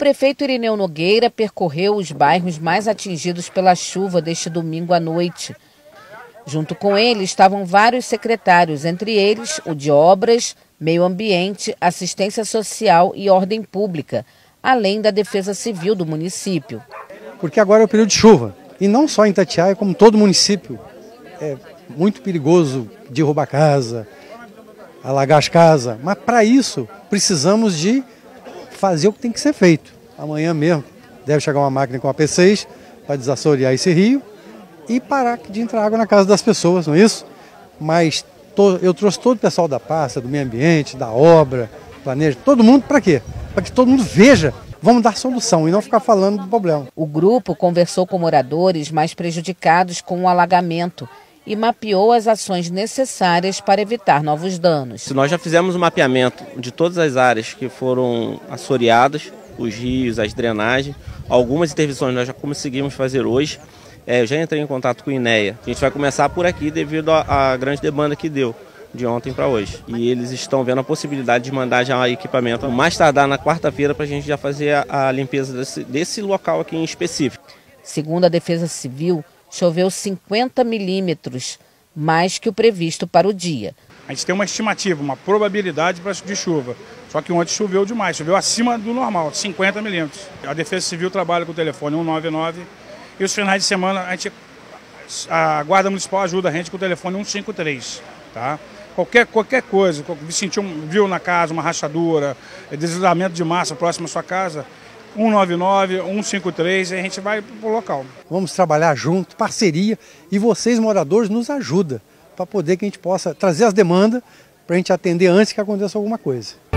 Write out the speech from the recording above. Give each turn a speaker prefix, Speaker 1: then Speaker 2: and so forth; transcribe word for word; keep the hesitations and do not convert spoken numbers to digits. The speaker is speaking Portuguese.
Speaker 1: prefeito Irineu Nogueira percorreu os bairros mais atingidos pela chuva deste domingo à noite. Junto com ele estavam vários secretários, entre eles o de Obras, Meio Ambiente, Assistência Social e Ordem Pública, além da Defesa Civil do município.
Speaker 2: Porque agora é o período de chuva, e não só em Itatiaia, como todo município. É muito perigoso derrubar casa, alagar as casas, mas para isso precisamos de fazer o que tem que ser feito. Amanhã mesmo deve chegar uma máquina com a P seis para desassorear esse rio e parar de entrar água na casa das pessoas, não é isso? Mas to, eu trouxe todo o pessoal da pasta, do meio ambiente, da obra, planeja, todo mundo para quê? Para que todo mundo veja, vamos dar solução e não ficar falando do problema.
Speaker 1: O grupo conversou com moradores mais prejudicados com o alagamento e mapeou as ações necessárias para evitar novos danos.
Speaker 3: Nós já fizemos um mapeamento de todas as áreas que foram assoreadas, os rios, as drenagens. Algumas intervenções nós já conseguimos fazer hoje. É, eu já entrei em contato com o INEA. A gente vai começar por aqui devido à grande demanda que deu de ontem para hoje. E eles estão vendo a possibilidade de mandar já equipamento mais tardar na quarta-feira para a gente já fazer a, a limpeza desse, desse local aqui em específico.
Speaker 1: Segundo a Defesa Civil, choveu cinquenta milímetros, mais que o previsto para o dia.
Speaker 4: A gente tem uma estimativa, uma probabilidade de chuva. Só que ontem choveu demais, choveu acima do normal, cinquenta milímetros. A Defesa Civil trabalha com o telefone um nove nove e os finais de semana a, gente, a Guarda Municipal ajuda a gente com o telefone um cinco três. Tá? Qualquer, qualquer coisa, sentiu, viu na casa uma rachadura, deslizamento de massa próximo à sua casa, um nove nove, um cinco três e a gente vai para o local.
Speaker 2: Vamos trabalhar junto, parceria, e vocês moradores nos ajudam para poder que a gente possa trazer as demandas para a gente atender antes que aconteça alguma coisa.